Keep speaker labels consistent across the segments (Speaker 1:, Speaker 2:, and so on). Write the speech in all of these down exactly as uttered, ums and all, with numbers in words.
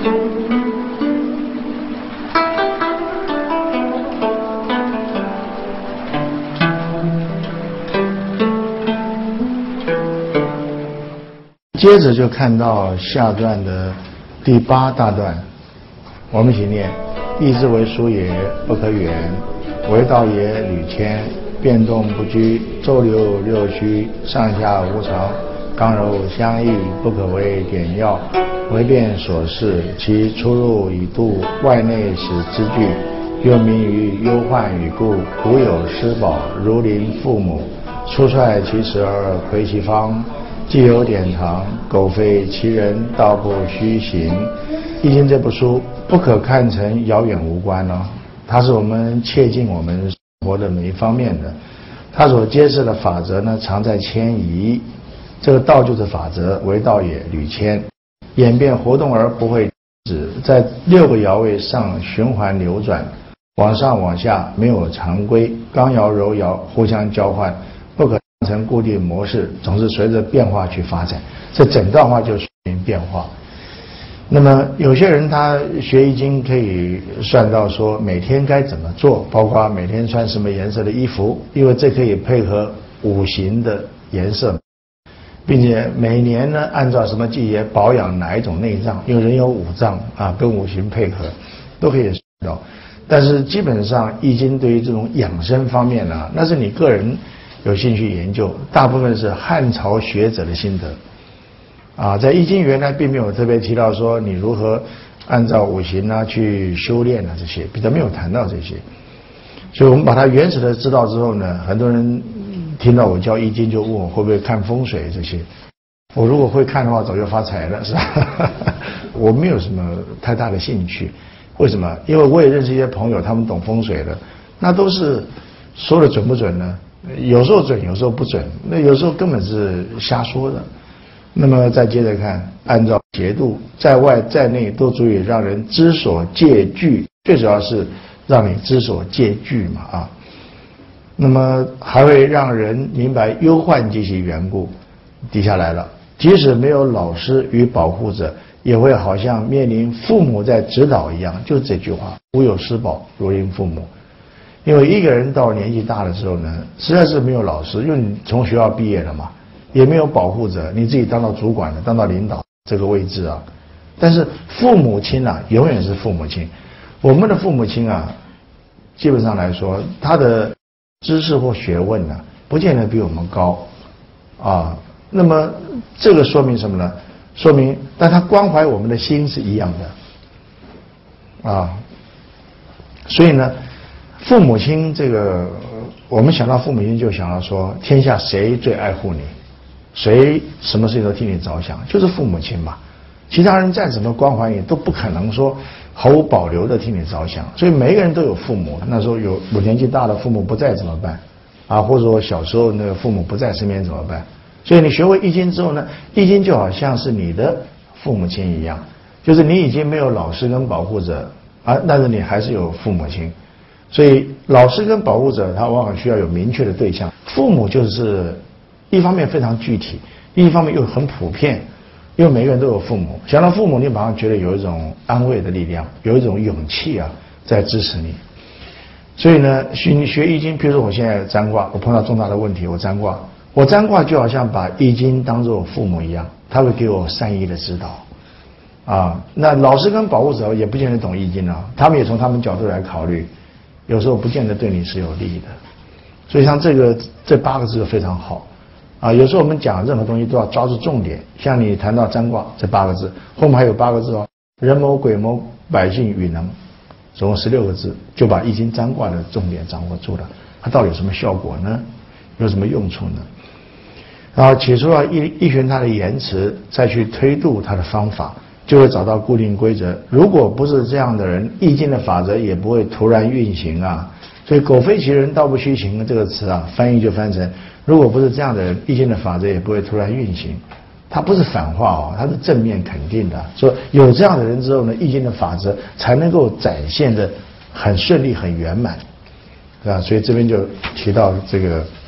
Speaker 1: 接着就看到下段的第八大段，我们一起念：意之为书也，不可远；为道也，屡迁。变动不居，周流六虚，上下无常，刚柔相异，不可为点要。为变所适，其出入以度外内使之具，又名于忧患与故。古有施宝，如临父母，出率其时而窥其方。既有典藏，苟非其人，道不虚行。易经这部书不可看成遥远无关哦，它是我们切近我们生活的每一方面的。它所揭示的法则呢，常在迁移。这个道就是法则，为道也，屡迁。演变活动而不会止，在六个爻位上循环流转，往上往下没有常规，刚爻柔爻互相交换，不可当成固定模式，总是随着变化去发展。这整段话就说明变化。那么有些人他学易经可以算到说每天该怎么做，包括每天穿什么颜色的衣服，因为这可以配合五行的颜色，并且每年呢按照什么季节保养哪一种内脏，因为人有五脏啊，跟五行配合都可以算到。但是基本上易经对于这种养生方面呢，那是你个人有兴趣研究，大部分是汉朝学者的心得啊，在易经原来并没有特别提到说你如何按照五行啊去修炼啊，这些比较没有谈到这些。所以我们把它原始的知道之后呢，很多人听到我教易经就问我会不会看风水这些。我如果会看的话早就发财了，是吧？我没有什么太大的兴趣。为什么？因为我也认识一些朋友，他们懂风水的，那都是说的准不准呢？有时候准，有时候不准，那有时候根本是瞎说的。那么再接着看，按照节度，在外在内都足以让人知所戒惧，最主要是让你知所戒惧嘛啊。那么还会让人明白忧患及其缘故。底下来了，即使没有老师与保护者，也会好像面临父母在指导一样，就这句话，无有施保，如临父母。因为一个人到年纪大的时候呢，实在是没有老师，因为你从学校毕业了嘛，也没有保护者，你自己当到主管了，当到领导这个位置啊。但是父母亲啊，永远是父母亲。我们的父母亲啊，基本上来说，他的知识或学问呢、啊，不见得比我们高啊。那么这个说明什么呢？说明，但他关怀我们的心是一样的啊。所以呢，父母亲这个，我们想到父母亲就想到说，天下谁最爱护你，谁什么事情都替你着想，就是父母亲嘛。其他人再怎么关怀你，都不可能说毫无保留的替你着想。所以每一个人都有父母，那时候有我年纪大了，父母不在怎么办啊？或者我小时候那个父母不在身边怎么办？所以你学会易经之后呢，易经就好像是你的父母亲一样，就是你已经没有老师跟保护者啊，但是你还是有父母亲。所以老师跟保护者他往往需要有明确的对象，父母就是一方面非常具体，一方面又很普遍，因为每个人都有父母。想到父母，你马上觉得有一种安慰的力量，有一种勇气啊在支持你。所以呢，学学易经，譬如说我现在占卦，我碰到重大的问题，我占卦，我占卦就好像把易经当作我父母一样，他会给我善意的指导啊。那老师跟保护者也不见得懂易经啊，他们也从他们角度来考虑，有时候不见得对你是有利的。所以像这个这八个字非常好啊。有时候我们讲任何东西都要抓住重点，像你谈到占卦这八个字，后面还有八个字哦，人谋鬼谋百姓与能，总共十六个字，就把易经占卦的重点掌握住了。它到底有什么效果呢？有什么用处呢？然后起初要依依循它的言辞，再去推度它的方法，就会找到固定规则。如果不是这样的人，易经的法则也不会突然运行啊。所以苟非其人，道不虚行这个词啊，翻译就翻成如果不是这样的人，易经的法则也不会突然运行。它不是反话哦，它是正面肯定的。说有这样的人之后呢，易经的法则才能够展现的很顺利、很圆满，对吧？所以这边就提到这个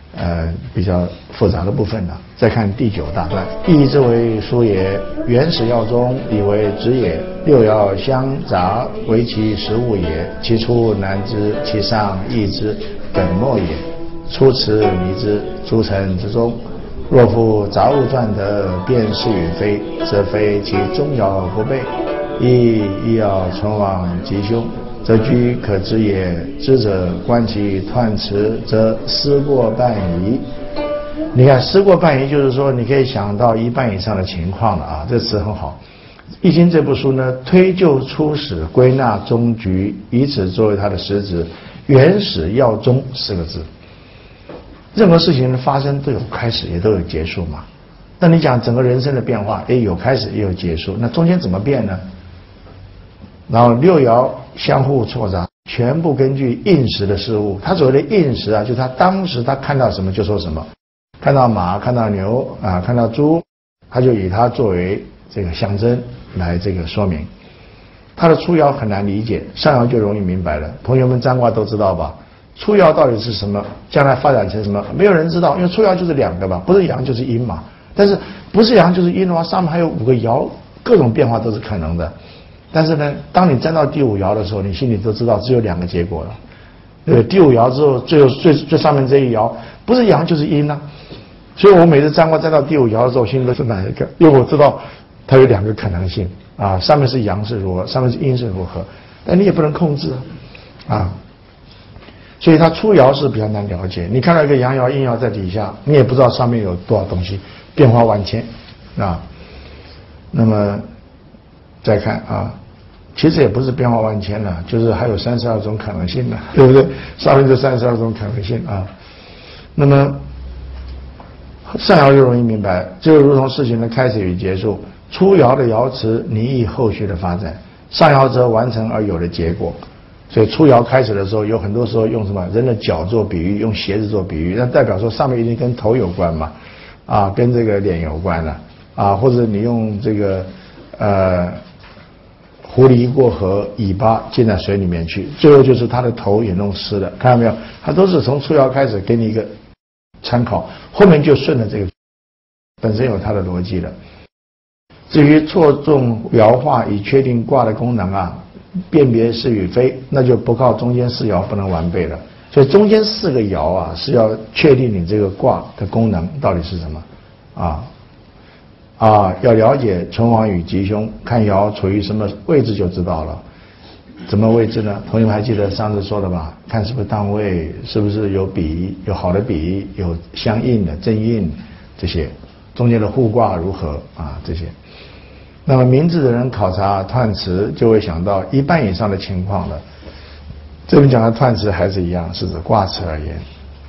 Speaker 1: 呃比较复杂的部分了。再看第九大段，意之为书也，原始曜中以为子也。六爻相杂为其实物也，其出难知，其上易知，本末也。出辞迷之，诸尘之中。若夫杂物传得辨是与非，则非其中爻不备，亦亦要存亡吉凶，则居可知也。知者观其彖辞，则思过半疑。你看思过半疑，就是说你可以想到一半以上的情况了啊，这词很好。易经这部书呢，推究初始，归纳终局，以此作为它的实质。原始曜终四个字。任何事情的发生都有开始，也都有结束嘛。那你讲整个人生的变化，也有开始也有结束，那中间怎么变呢？然后六爻相互错杂，全部根据应时的事物。他所谓的应时啊，就是他当时他看到什么就说什么，看到马，看到牛啊，看到猪，他就以它作为这个象征来这个说明。他的初爻很难理解，上爻就容易明白了。同学们占卦都知道吧？初爻到底是什么？将来发展成什么？没有人知道，因为初爻就是两个吧，不是阳就是阴嘛。但是不是阳就是阴的话，上面还有五个爻，各种变化都是可能的。但是呢，当你占到第五爻的时候，你心里都知道只有两个结果了。呃，第五爻之后，最后最最上面这一爻不是阳就是阴啊。所以我每次占卦占到第五爻的时候，我心里都是哪一个？因为我知道它有两个可能性啊，上面是阳是如何，上面是阴是如何，但你也不能控制啊。啊所以它初爻是比较难了解，你看到一个阳爻阴爻在底下，你也不知道上面有多少东西，变化万千啊。那么再看啊，其实也不是变化万千了，就是还有三十二种可能性了，对不对？上面这三十二种可能性啊。那么上爻就容易明白，就如同事情的开始与结束，初爻的爻辞拟议后续的发展，上爻则完成而有的结果。所以初爻开始的时候，有很多时候用什么人的脚做比喻，用鞋子做比喻，那代表说上面一定跟头有关嘛，啊，跟这个脸有关了，啊，或者你用这个呃狐狸过河，尾巴进在水里面去，最后就是它的头也弄湿了，看到没有？它都是从初爻开始给你一个参考，后面就顺着这个本身有它的逻辑了。至于错综爻化以确定卦的功能啊，辨别是与非，那就不靠中间四爻不能完备了。所以中间四个爻啊，是要确定你这个卦的功能到底是什么啊啊，要了解存亡与吉凶，看爻处于什么位置就知道了。怎么位置呢？同学们还记得上次说的吧？看是不是当位，是不是有比，有好的比，有相应的正应，这些中间的互卦如何啊？这些。那么明智的人考察彖辞，就会想到一半以上的情况了。这边讲的彖辞还是一样，是指卦辞而言。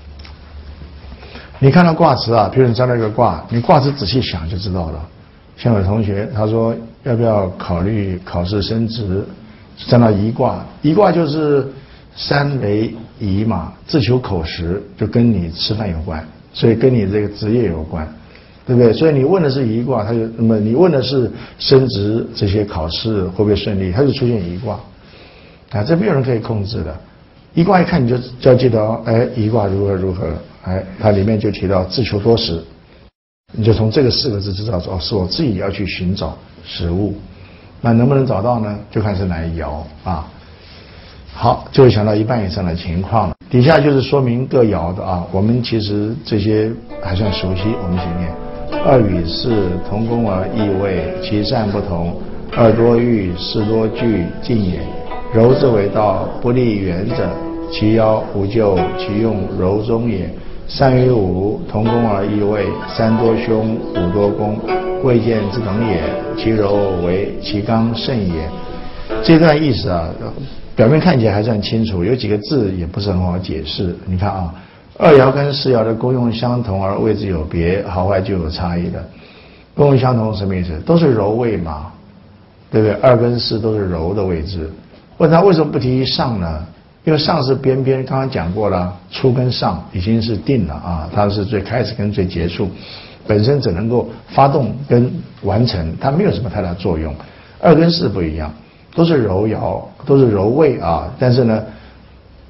Speaker 1: 你看到卦辞啊，比如你占到一个卦，你卦辞仔细想就知道了。像有同学他说要不要考虑考试升职，占到颐卦，颐卦就是三为颐嘛，自求口实，就跟你吃饭有关，所以跟你这个职业有关。对不对？所以你问的是颐卦，他就那么你问的是升职这些考试会不会顺利，他就出现颐卦啊，这没有人可以控制的。颐卦一看你就就要记得哦，哎，颐卦如何如何，哎，它里面就提到自求多时，你就从这个四个字知道说，哦，是我自己要去寻找食物，那能不能找到呢？就看是哪一爻啊。好，就会想到一半以上的情况了。底下就是说明各爻的啊，我们其实这些还算熟悉，我们一起念。二与四，同工而异位，其善不同。二多欲，四多惧，进也。柔之为道，不立圆者，其爻无咎，其用柔中也。三与五，同工而异位，三多凶，五多攻，未见之等也。其柔为，其刚胜也。这段意思啊，表面看起来还算清楚，有几个字也不是很好解释。你看啊，二爻跟四爻的功用相同而位置有别，好坏就有差异的。功用相同什么意思？都是柔位嘛，对不对？二跟四都是柔的位置。问他为什么不提上呢？因为上是边边，刚刚讲过了，初跟上已经是定了啊，它是最开始跟最结束，本身只能够发动跟完成，它没有什么太大作用。二跟四不一样，都是柔爻，都是柔位啊，但是呢，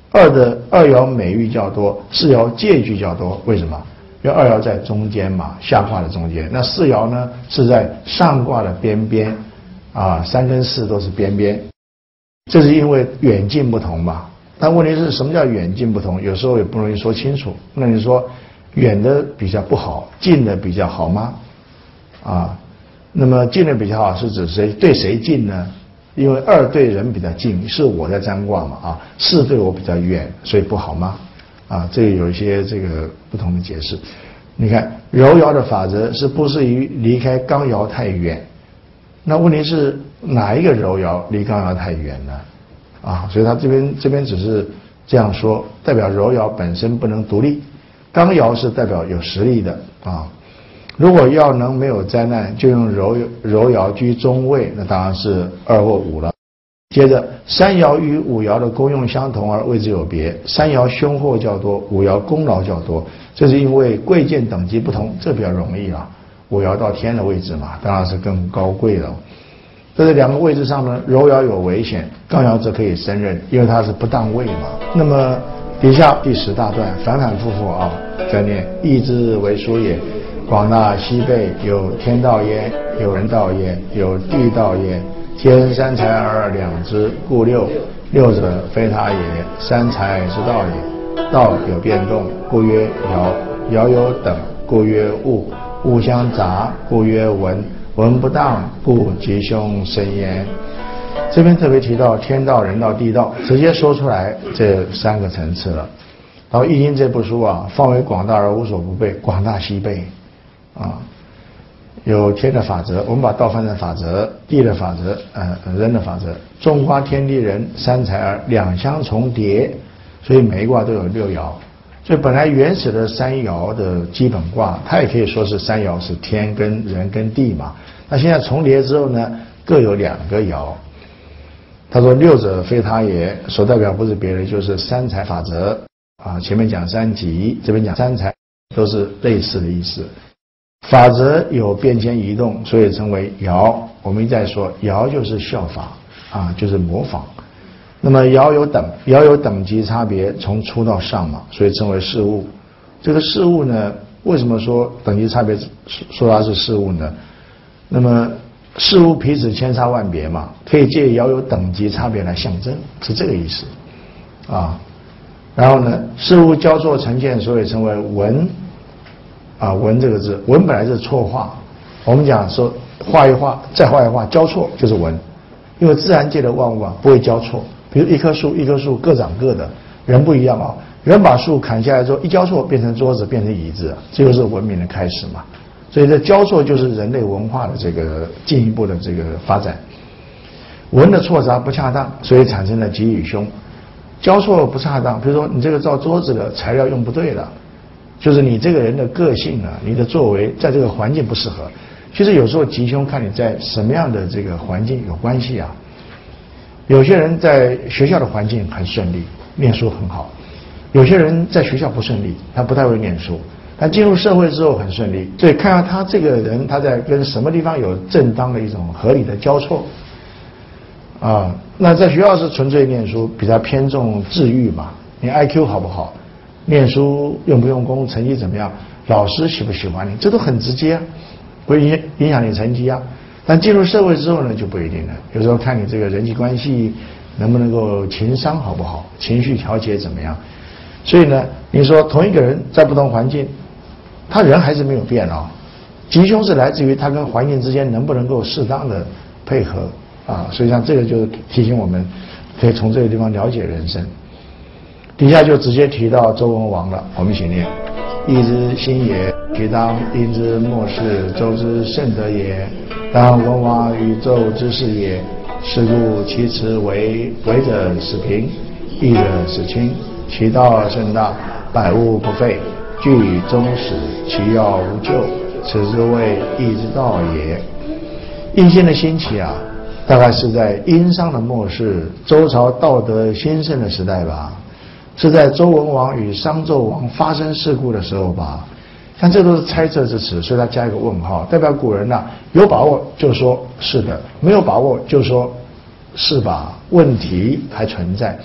Speaker 1: 二的二爻美玉较多，四爻借据较多。为什么？因为二爻在中间嘛，下卦的中间。那四爻呢是在上卦的边边，啊，三跟四都是边边。这是因为远近不同嘛。但问题是什么叫远近不同？有时候也不容易说清楚。那你说远的比较不好，近的比较好吗？啊，那么近的比较好是指谁对谁近呢？因为二对人比较近，是我在占卦嘛啊，四对我比较远，所以不好吗？啊，这个有一些这个不同的解释。你看柔爻的法则是不适于离开刚爻太远，那问题是哪一个柔爻离刚爻太远呢？啊，所以他这边这边只是这样说，代表柔爻本身不能独立，刚爻是代表有实力的啊。如果要能没有灾难，就用柔柔爻居中位，那当然是二或五了。接着三爻与五爻的功用相同而位置有别，三爻凶祸较多，五爻功劳较多，这是因为贵贱等级不同，这比较容易啊。五爻到天的位置嘛，当然是更高贵了。在这两个位置上呢，柔爻有危险，刚爻则可以胜任，因为它是不当位嘛。那么底下第十大段反反复复啊，在念义之为书也。广大西北有天道焉，有人道焉，有地道焉。天三才而两之，故六。六者非他也，三才之道也。道有变动，故曰爻；爻有等，故曰物；物相杂，故曰文；文不当，故吉凶生焉。这边特别提到天道、人道、地道，直接说出来这三个层次了。然后《易经》这部书啊，范围广大而无所不备，广大西北。啊，有天的法则，我们把道翻成法则，地的法则，呃，人的法则。种花天地人三才而两相重叠，所以每一卦都有六爻。所以本来原始的三爻的基本卦，它也可以说是三爻是天跟人跟地嘛。那现在重叠之后呢，各有两个爻。他说六者非他也，所代表不是别人，就是三才法则啊。前面讲三吉，这边讲三才，都是类似的意思。法则有变迁移动，所以称为爻。我们一再说，爻就是效法啊，就是模仿。那么爻有等，爻有等级差别，从初到上嘛，所以称为事物。这个事物呢，为什么说等级差别说它是事物呢？那么事物彼此千差万别嘛，可以借爻有等级差别来象征，是这个意思啊。然后呢，事物交错呈现，所以称为文。啊，文这个字，文本来是错画，我们讲说画一画再画一画，交错就是文。因为自然界的万物啊不会交错，比如一棵树一棵树各长各的，人不一样啊，人把树砍下来之后一交错变成桌子变成椅子，这就是文明的开始嘛。所以这交错就是人类文化的这个进一步的这个发展。文的错杂不恰当，所以产生了吉与凶。交错不恰当，比如说你这个造桌子的材料用不对了。就是你这个人的个性啊，你的作为在这个环境不适合。其实有时候吉凶看你在什么样的这个环境有关系啊。有些人在学校的环境很顺利，念书很好；有些人在学校不顺利，他不太会念书，但进入社会之后很顺利。所以看到他这个人，他在跟什么地方有正当的一种合理的交错啊。那在学校是纯粹念书，比较偏重智育嘛，你 I Q 好不好？念书用不用功，成绩怎么样，老师喜不喜欢你，这都很直接，不会影影响你成绩啊。但进入社会之后呢，就不一定了。有时候看你这个人际关系能不能够情商好不好，情绪调节怎么样。所以呢，你说同一个人在不同环境，他人还是没有变哦。吉凶是来自于他跟环境之间能不能够适当的配合啊。所以像这个就提醒我们，可以从这个地方了解人生。底下就直接提到周文王了，我们一起念：义之兴也，其当殷之末世，周之盛德也。当文王与纣之事也。是故其辞为：为者使平，义者使轻，其道甚大，百物不废，据以终始，其要无咎。此之谓义之道也。义心的兴起啊，大概是在殷商的末世，周朝道德兴盛的时代吧。是在周文王与商纣王发生事故的时候吧？像这都是猜测之词，所以他加一个问号，代表古人呐、啊、有把握就说是的，没有把握就说是吧，问题还存在。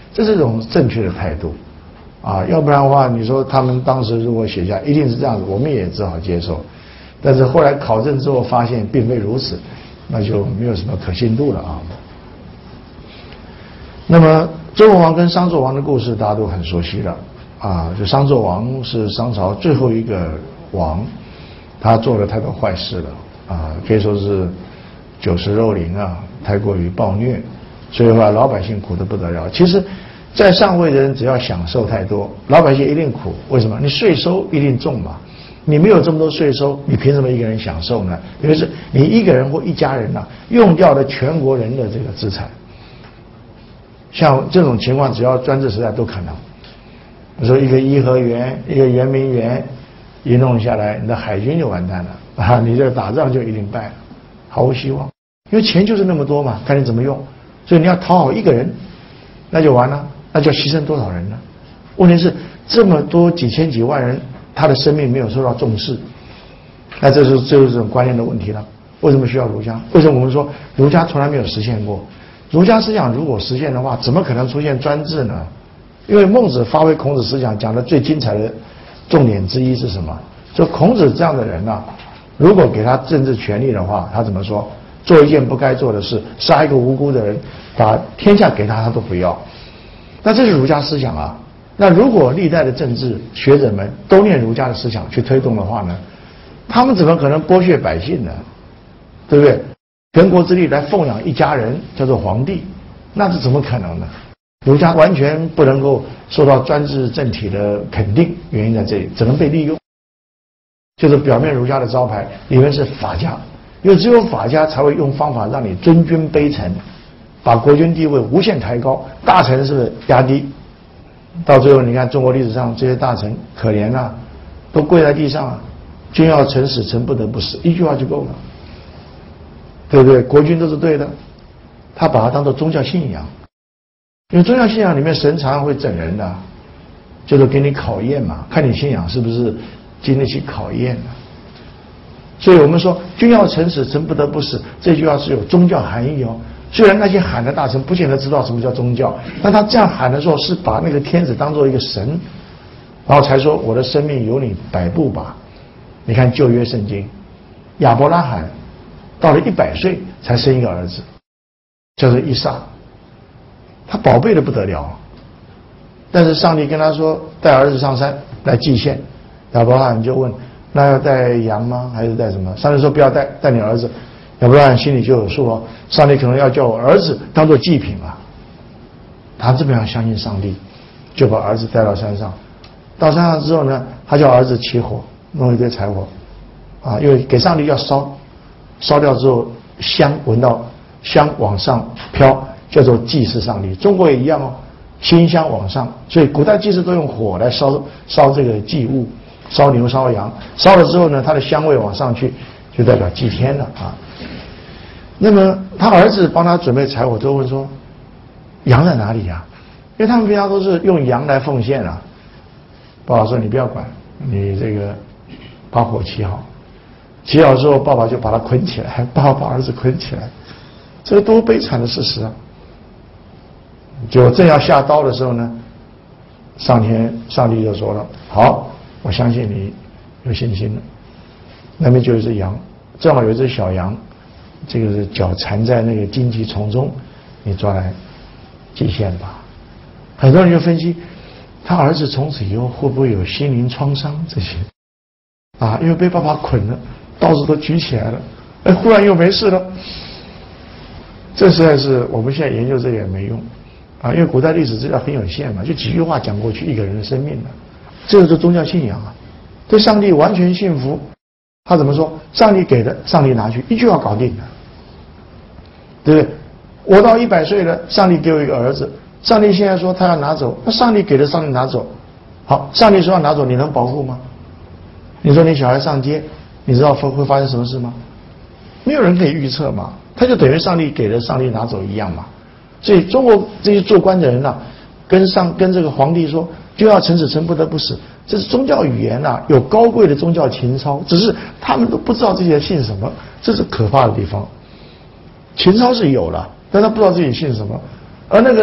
Speaker 1: 这是一种正确的态度，啊，要不然的话，你说他们当时如果写下一定是这样子，我们也只好接受。但是后来考证之后发现并非如此，那就没有什么可信度了啊。那么周文王跟商纣王的故事大家都很熟悉了啊，就商纣王是商朝最后一个王，他做了太多坏事了啊，可以说是酒食肉林啊，太过于暴虐，所以话老百姓苦得不得了。其实在上位的人只要享受太多，老百姓一定苦。为什么？你税收一定重嘛，你没有这么多税收，你凭什么一个人享受呢？因为是你一个人或一家人啊，用掉了全国人的这个资产。像这种情况，只要专制时代都可能。你说一个颐和园，一个圆明园，一弄下来，你的海军就完蛋了啊！你这个打仗就一定败了，毫无希望。因为钱就是那么多嘛，看你怎么用。所以你要讨好一个人，那就完了，那就要牺牲多少人呢？问题是这么多几千几万人，他的生命没有受到重视，那这是这就是这种观念的问题了。为什么需要儒家？为什么我们说儒家从来没有实现过？儒家思想如果实现的话，怎么可能出现专制呢？因为孟子发挥孔子思想讲的最精彩的重点之一是什么？就孔子这样的人啊，如果给他政治权利的话，他怎么说？做一件不该做的事，杀一个无辜的人，把天下给他，他都不要。那这是儒家思想啊。那如果历代的政治学者们都念儒家的思想去推动的话呢，他们怎么可能剥削百姓呢？对不对？全国之力来奉养一家人叫做皇帝，那是怎么可能呢？儒家完全不能够受到专制政体的肯定，原因在这里，只能被利用。就是表面儒家的招牌，里面是法家，因为只有法家才会用方法让你尊君卑臣，把国君地位无限抬高，大臣是压低。到最后你看中国历史上这些大臣可怜啊，都跪在地上啊，君要臣死，臣不得不死，一句话就够了，对不对？国君都是对的，他把它当作宗教信仰，因为宗教信仰里面神常常会整人的，就是给你考验嘛，看你信仰是不是经得起考验的。所以我们说君要臣死，臣不得不死，这句话是有宗教含义哦。虽然那些喊的大臣不见得知道什么叫宗教，但他这样喊的时候是把那个天子当做一个神，然后才说我的生命有你百步吧。你看旧约圣经，亚伯拉罕到了一百岁才生一个儿子，叫做以撒，他宝贝的不得了。但是上帝跟他说带儿子上山来祭献，亚伯拉罕就问那要带羊吗？还是带什么？上帝说不要带，带你儿子。亚伯拉罕心里就有数哦，上帝可能要叫我儿子当做祭品啊。他这么样相信上帝，就把儿子带到山上。到山上之后呢，他叫儿子起火，弄一堆柴火，啊，因为给上帝要烧，烧掉之后香闻到香往上飘，叫做祭祀上帝。中国也一样哦，馨香往上，所以古代祭祀都用火来烧烧这个祭物，烧牛烧羊，烧了之后呢，它的香味往上去，就代表祭天了啊。那么他儿子帮他准备柴火，都问说羊在哪里呀、啊？因为他们平常都是用羊来奉献啊。爸爸说你不要管，你这个把火起好，起好之后爸爸就把他捆起来，爸爸把儿子捆起来，这是多悲惨的事实啊。就正要下刀的时候呢，上天上帝就说了，好，我相信你有信心了。那边就有一只羊，正好有一只小羊，这个是脚缠在那个荆棘丛中，你抓来祭献吧。很多人就分析，他儿子从此以后会不会有心灵创伤这些啊？因为被爸爸捆了，刀子都举起来了，哎，忽然又没事了。这实在是我们现在研究这个也没用啊，因为古代历史资料很有限嘛，就几句话讲过去一个人的生命了。这就是宗教信仰啊，对上帝完全信服。他怎么说？上帝给的，上帝拿去，一句话搞定了，对不对？我到一百岁了，上帝给我一个儿子，上帝现在说他要拿走，那上帝给的，上帝拿走，好，上帝说要拿走，你能保护吗？你说你小孩上街，你知道会会发生什么事吗？没有人可以预测嘛，他就等于上帝给的，上帝拿走一样嘛。所以中国这些做官的人啊，跟上跟这个皇帝说，就要臣死，臣不得不死。这是宗教语言啊，有高贵的宗教情操，只是他们都不知道自己在信什么，这是可怕的地方。情操是有了，但他不知道自己信什么。而那个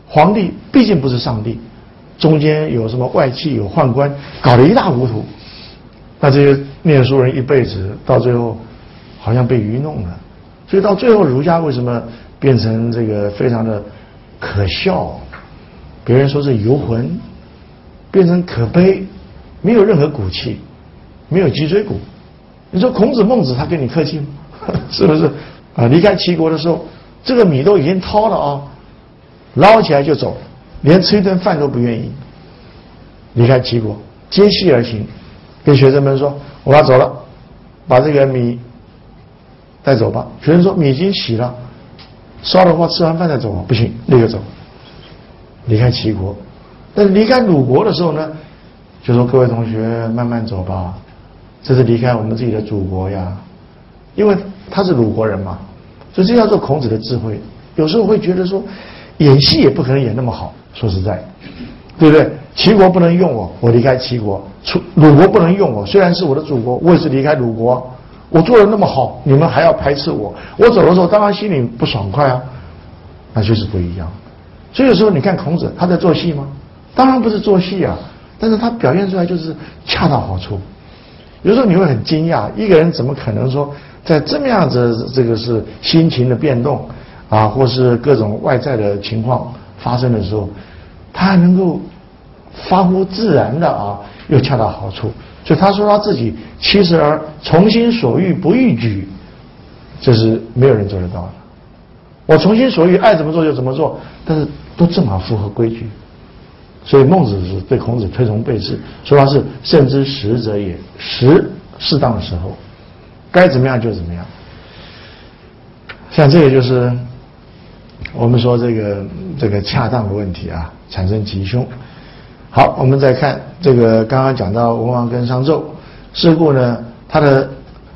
Speaker 1: 皇帝毕竟不是上帝，中间有什么外戚有宦官，搞得一塌糊涂。那这些念书人一辈子到最后好像被愚弄了，所以到最后儒家为什么变成这个非常的可笑？别人说是游魂，变成可悲，没有任何骨气，没有脊椎骨。你说孔子孟子他跟你客气吗？是不是啊？离开齐国的时候，这个米都已经掏了啊，捞起来就走，连吃一顿饭都不愿意。离开齐国，接戏而行，跟学生们说：“我要走了，把这个米带走吧。”学生说：“米已经洗了，烧的话吃完饭再走。”不行，立刻走。离开齐国，但是离开鲁国的时候呢，就说：“各位同学，慢慢走吧，这是离开我们自己的祖国呀。”因为他是鲁国人嘛，所以这叫做孔子的智慧。有时候会觉得说，演戏也不可能演那么好，说实在，对不对？齐国不能用我，我离开齐国；楚鲁国不能用我，虽然是我的祖国，我也是离开鲁国。我做的那么好，你们还要排斥我，我走的时候当然心里不爽快啊，那就是不一样。所以有时候你看孔子，他在做戏吗？当然不是做戏啊，但是他表现出来就是恰到好处。有时候你会很惊讶，一个人怎么可能说在这么样子这个是心情的变动啊，或是各种外在的情况发生的时候，他还能够发乎自然的啊，又恰到好处。所以他说他自己七十而从心所欲不逾矩，这是没有人做得到的。我从心所欲，爱怎么做就怎么做，但是都正好符合规矩。所以孟子是对孔子推崇备至，说他是慎之时者也，时适当的时候，该怎么样就怎么样。像这个就是我们说这个这个恰当的问题啊，产生吉凶。好，我们再看这个刚刚讲到文王跟商纣事故呢，他的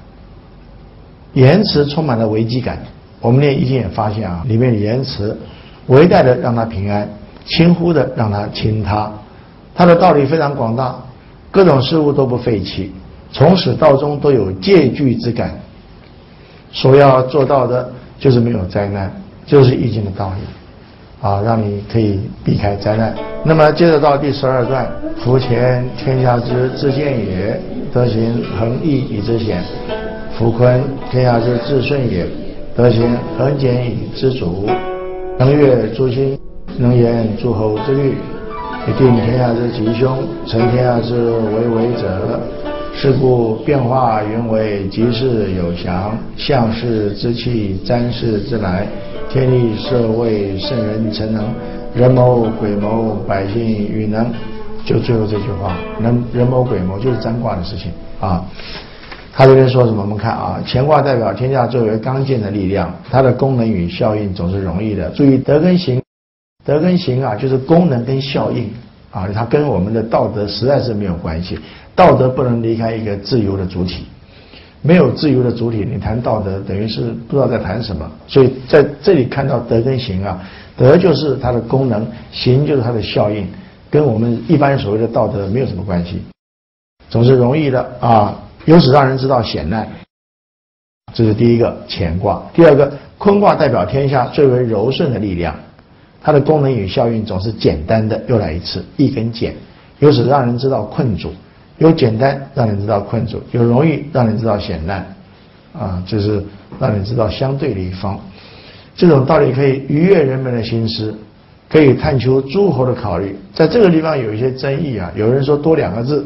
Speaker 1: 言辞充满了危机感。我们念易经也发现啊，里面的言辞唯待的让他平安，轻忽的让他轻他，他的道理非常广大，各种事物都不废弃，从始到终都有戒惧之感。所要做到的就是没有灾难，就是易经的道理啊，让你可以避开灾难。那么接着到第十二段，夫乾天下之至健也，德行恒毅以之险；夫坤天下之至顺也，德行恒俭以之主。能阅诸心，能言诸侯之虑，以定天下之吉凶，成天下之为为者。是故变化原为吉事有祥，象事之气，占事之来，天地社为圣人成能，人谋鬼谋，百姓与能。就最后这句话，人人谋鬼谋就是占卦的事情啊。他这边说什么？我们看啊，乾卦代表天下最为刚健的力量，它的功能与效应总是容易的。注意德跟行，德跟行啊，就是功能跟效应啊，它跟我们的道德实在是没有关系。道德不能离开一个自由的主体，没有自由的主体，你谈道德等于是不知道在谈什么。所以在这里看到德跟行啊，德就是它的功能，行就是它的效应，跟我们一般所谓的道德没有什么关系。总是容易的啊，由此让人知道险难。这是第一个乾卦。第二个坤卦代表天下最为柔顺的力量，它的功能与效应总是简单的。又来一次，易跟简，由此让人知道困阻。有简单让人知道困阻，有容易让人知道险难啊，就是让人知道相对的一方。这种道理可以愉悦人们的心思，可以探求诸侯的考虑。在这个地方有一些争议啊，有人说多两个字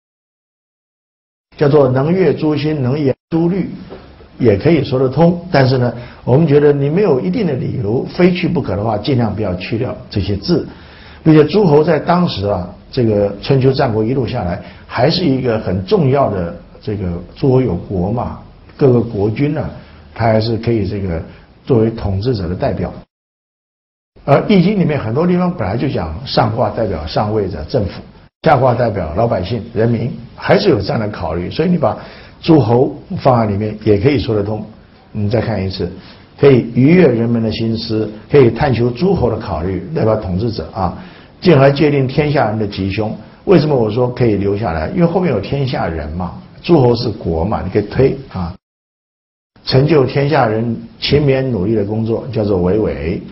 Speaker 1: 叫做能悦诸心，能言诸虑，也可以说得通。但是呢，我们觉得你没有一定的理由非去不可的话，尽量不要去掉这些字。并且诸侯在当时啊，这个春秋战国一路下来，还是一个很重要的这个诸侯有国嘛，各个国君呢，他还是可以这个作为统治者的代表。而易经里面很多地方本来就讲上卦代表上位者政府，下卦代表老百姓人民，还是有这样的考虑。所以你把诸侯放在里面也可以说得通。你再看一次，可以愉悦人们的心思，可以探求诸侯的考虑，代表统治者啊，进而界定天下人的吉凶。为什么我说可以留下来？因为后面有天下人嘛，诸侯是国嘛，你可以推啊，成就天下人勤勉努力的工作叫做为为。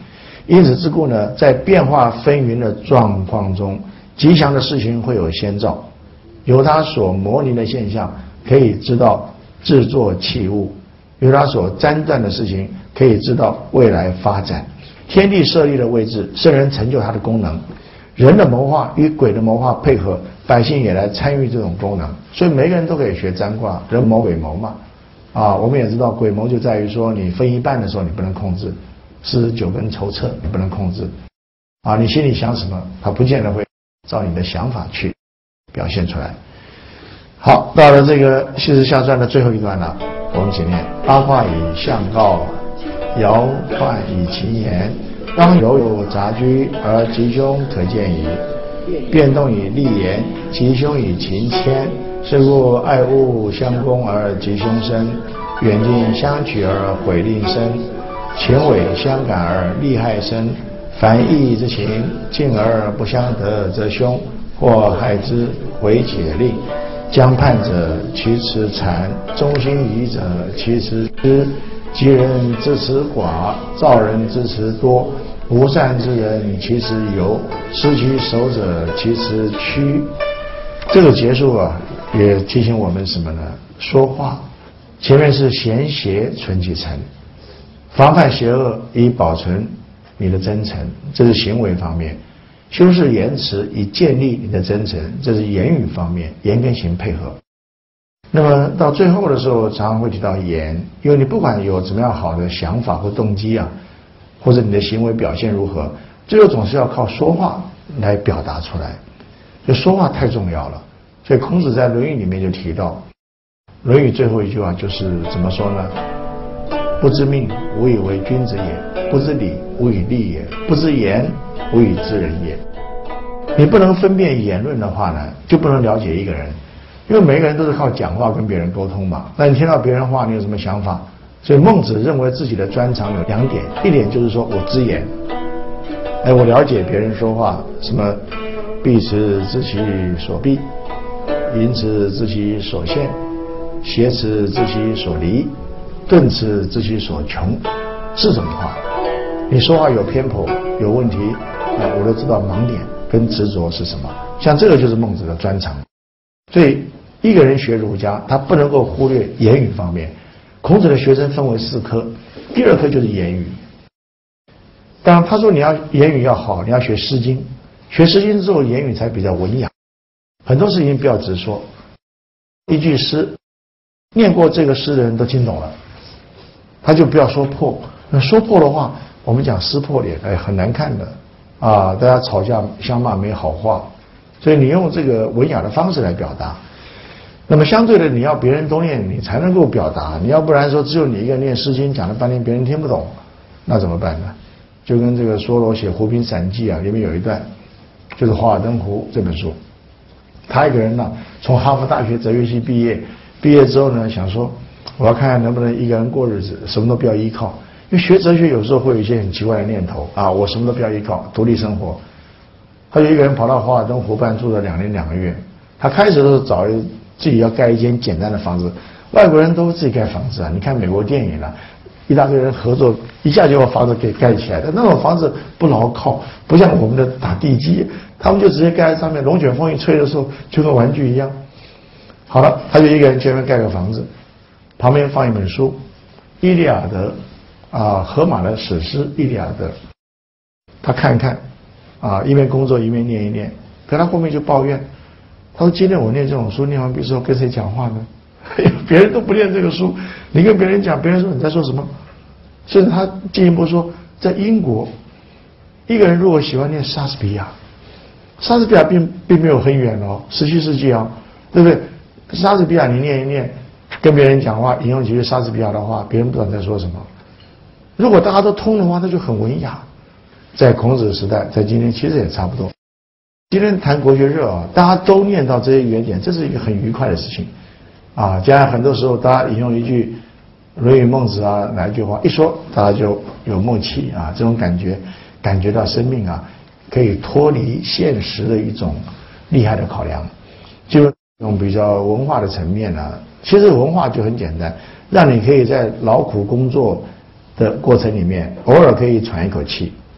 Speaker 1: 因此之故呢，在变化纷纭的状况中，吉祥的事情会有先兆，由它所模拟的现象可以知道制作器物，由它所占断的事情可以知道未来发展。天地设立的位置，圣人成就它的功能。人的谋划与鬼的谋划配合，百姓也来参与这种功能，所以每个人都可以学占卦，人谋鬼谋嘛。啊，我们也知道鬼谋就在于说，你分一半的时候你不能控制，四十九根筹策你不能控制。啊，你心里想什么，它不见得会照你的想法去表现出来。好，到了这个西辞下传的最后一段了，我们请念：八卦以象告，爻彖以情言。当柔有杂居而吉凶可见矣。变动以利言，吉凶以情牵。是故爱恶相攻而吉凶生，远近相取而毁令生，前尾相感而利害生。凡义之情，近而不相得则凶，或害之为解令。将叛者其辞谗，忠心疑者其辞知。吉人之辞寡，躁人之辞多。无善之人其辞尤，失其手者其辞屈。这个结束啊，也提醒我们什么呢？说话前面是贤邪存其诚，防范邪恶以保存你的真诚，这是行为方面；修饰言辞以建立你的真诚，这是言语方面，言跟行配合。那么到最后的时候，常常会提到言，因为你不管有怎么样好的想法或动机啊，或者你的行为表现如何，最后总是要靠说话来表达出来。就说话太重要了，所以孔子在《论语》里面就提到，《论语》最后一句话就是怎么说呢？不知命，无以为君子也；不知礼，无以立也；不知言，无以知人也。你不能分辨言论的话呢，就不能了解一个人，因为每个人都是靠讲话跟别人沟通嘛。那你听到别人话，你有什么想法？所以孟子认为自己的专长有两点，一点就是说我知言，哎，我了解别人说话，什么避此知其所避，淫此知其所陷，挟此知其所离，顿此知其所穷。四种话，你说话有偏颇有问题啊，我都知道盲点跟执着是什么。像这个就是孟子的专长。所以一个人学儒家，他不能够忽略言语方面。孔子的学生分为四科，第二科就是言语。当然他说你要言语要好，你要学诗经，学诗经之后言语才比较文雅。很多事情不要直说，一句诗念过这个诗的人都听懂了，他就不要说破。那说破的话，我们讲撕破脸，哎，很难看的啊！大家吵架相骂没好话，所以你用这个文雅的方式来表达。那么相对的，你要别人都念，你才能够表达。你要不然说只有你一个人念诗经，讲了半天别人听不懂，那怎么办呢？就跟这个梭罗写《湖滨散记》啊，里面有一段，就是《华尔登湖》这本书。他一个人呢，从哈佛大学哲学系毕业，毕业之后呢，想说我要看看能不能一个人过日子，什么都不要依靠。因为学哲学有时候会有一些很奇怪的念头啊，我什么都不要依靠，独立生活。他就一个人跑到华尔登湖畔住了两年两个月。他开始的时候找一自己要盖一间简单的房子，外国人都自己盖房子啊！你看美国电影啊，一大堆人合作，一下就把房子给盖起来的。那种房子不牢靠，不像我们的打地基，他们就直接盖在上面，龙卷风一吹的时候就跟玩具一样。好了，他就一个人去那边盖个房子，旁边放一本书，《伊利亚德》啊，荷马的史诗《伊利亚德》，他看一看啊，一边工作一边念一念，可他后面就抱怨。他说：“今天我念这种书，念完毕之后跟谁讲话呢？别人都不念这个书，你跟别人讲，别人说你在说什么？”甚至他进一步说，在英国，一个人如果喜欢念莎士比亚，莎士比亚并并没有很远哦，十七世纪啊，对不对？莎士比亚你念一念，跟别人讲话，引用几句莎士比亚的话，别人不知道你在说什么。如果大家都通的话，那就很文雅。在孔子时代，在今天其实也差不多。今天谈国学热啊，大家都念到这些原点，这是一个很愉快的事情啊。将来很多时候，大家引用一句《论语》孟子啊哪一句话一说，大家就有默契啊，这种感觉，感觉到生命啊可以脱离现实的一种厉害的考量。就用比较文化的层面啊，其实文化就很简单，让你可以在劳苦工作的过程里面，偶尔可以喘一口气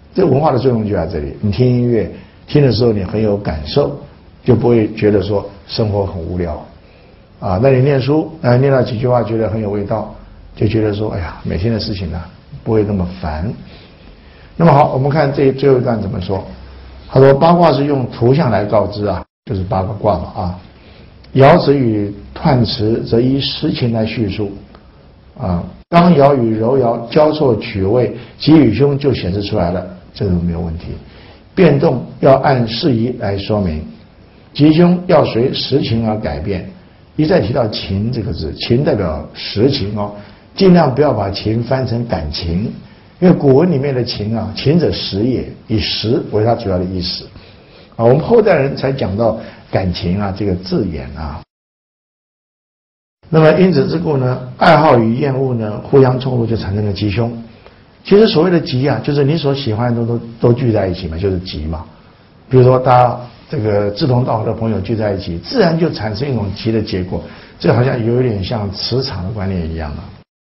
Speaker 1: 这文化的作用就在这里。你听音乐，听的时候你很有感受，就不会觉得说生活很无聊啊。那你念书，呃，念到几句话觉得很有味道，就觉得说，哎呀，每天的事情呢不会那么烦。那么好，我们看这最后一段怎么说。他说八卦是用图像来告知啊，就是八个卦嘛啊。爻辞与彖辞则依实情来叙述啊，刚爻与柔爻交错取位，吉与凶就显示出来了，这个没有问题。变动要按事宜来说明，吉凶要随实情而改变。一再提到情这个字，情代表实情哦，尽量不要把情翻成感情，因为古文里面的情啊，情者实也，以实为它主要的意思啊。我们后代人才讲到感情啊这个字眼啊。那么因此之故呢，爱好与厌恶呢互相冲突，就产生了吉凶。其实所谓的吉啊，就是你所喜欢的都都都聚在一起嘛，就是吉嘛。比如说大家这个志同道合的朋友聚在一起，自然就产生一种吉的结果。这好像有一点像磁场的观念一样啊。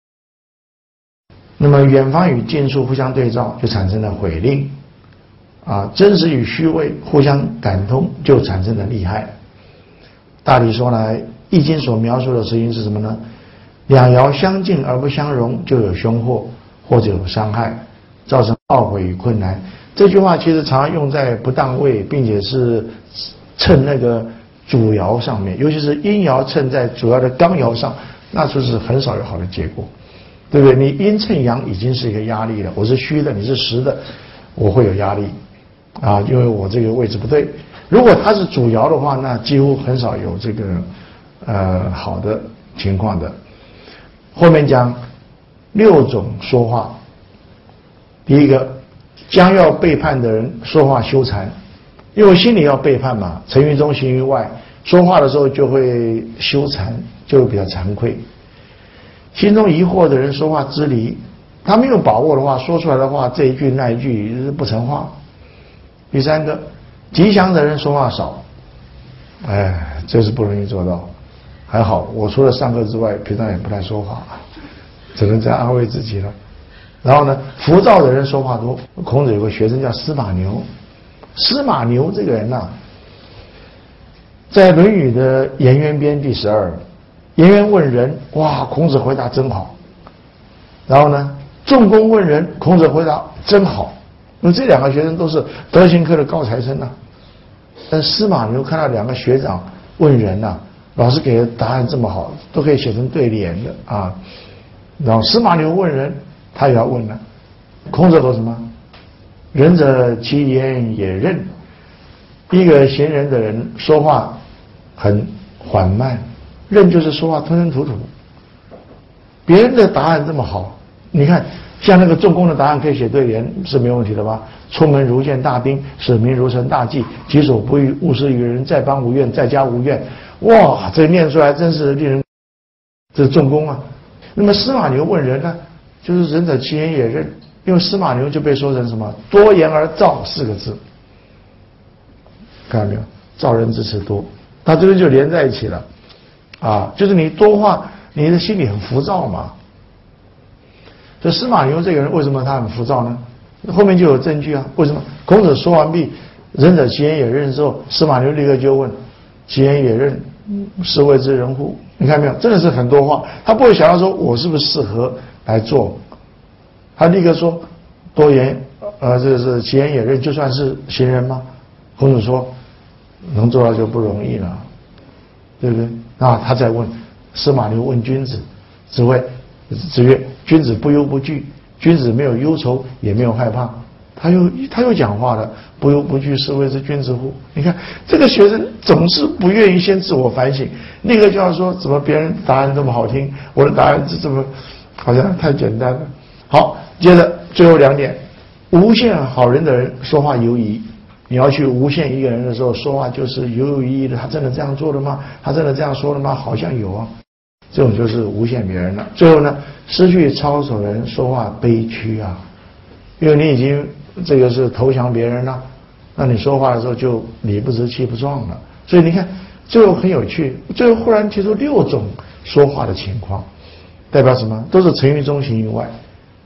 Speaker 1: 那么远方与近处互相对照，就产生了毁令啊。真实与虚伪互相感通，就产生了利害。大体说来，易经所描述的事情是什么呢？两爻相近而不相容，就有凶祸或者有伤害，造成懊悔与困难。这句话其实常常用在不当位，并且是称那个主爻上面，尤其是阴爻称在主要的刚爻上，那就是很少有好的结果，对不对？你阴称阳已经是一个压力了，我是虚的，你是实的，我会有压力啊，因为我这个位置不对。如果它是主爻的话，那几乎很少有这个呃好的情况的。后面讲六种说话，第一个，将要背叛的人说话羞惭，因为心里要背叛嘛，成于中行于外，说话的时候就会羞惭，就会比较惭愧。心中疑惑的人说话支离，他没有把握的话，说出来的话这一句那一句不成话。第三个，吉祥的人说话少，哎，这是不容易做到。还好我除了上课之外，平常也不太说话，只能这样安慰自己了。然后呢，浮躁的人说话多。孔子有个学生叫司马牛，司马牛这个人呐、啊，在《论语》的颜渊篇第十二，颜渊问仁，哇，孔子回答真好。然后呢，仲弓问仁，孔子回答真好。因为这两个学生都是德行科的高材生呐、啊。但司马牛看到两个学长问仁呐、啊，老师给的答案这么好，都可以写成对联的啊。然后司马牛问仁，他也要问了。孔子说什么？仁者其言也任。一个贤人的人说话很缓慢，任就是说话吞吞吐吐。别人的答案这么好，你看像那个仲弓的答案可以写对联是没问题的吧？出门如见大兵，使民如承大器，己所不欲，勿施于人。在邦无怨，在家无怨。哇，这念出来真是令人，这是仲弓啊。那么司马牛问仁呢，就是仁者其言也任，因为司马牛就被说成什么多言而躁四个字，看到没有？躁人之词多，他这边就连在一起了啊，就是你多话，你的心里很浮躁嘛。这司马牛这个人为什么他很浮躁呢？后面就有证据啊。为什么？孔子说完毕，仁者其言也任之后，司马牛立刻就问：其言也任，是谓之仁乎？你看没有？真的是很多话，他不会想到说我是不是适合来做，他立刻说多言，呃，这是其言也任，就算是行人吗？孔子说能做到就不容易了，对不对？那他再问，司马牛问君子，子谓子曰：君子不忧不惧，君子没有忧愁，也没有害怕。他又他又讲话了，不忧不惧，是谓之君子乎？你看这个学生总是不愿意先自我反省，那个就要说怎么别人答案这么好听，我的答案是这么好像太简单了。好，接着最后两点，诬陷好人的人说话犹疑。你要去诬陷一个人的时候，说话就是犹犹疑疑的，他真的这样做了吗？他真的这样说了吗？好像有啊，这种就是诬陷别人了。最后呢，失去操守的人说话悲屈啊，因为你已经这个是投降别人了，那你说话的时候就理不直气不壮了。所以你看最后很有趣，最后忽然提出六种说话的情况，代表什么？都是成于中行于外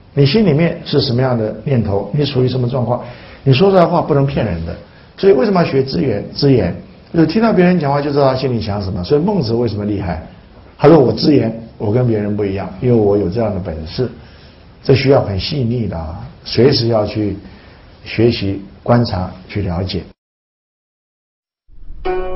Speaker 1: 你心里面是什么样的念头，你处于什么状况，你说出来的话不能骗人的。所以为什么要学知言？知言就是听到别人讲话就知道他心里想什么。所以孟子为什么厉害？他说我知言，我跟别人不一样，因为我有这样的本事。这需要很细腻的啊，随时要去学习、观察、去了解。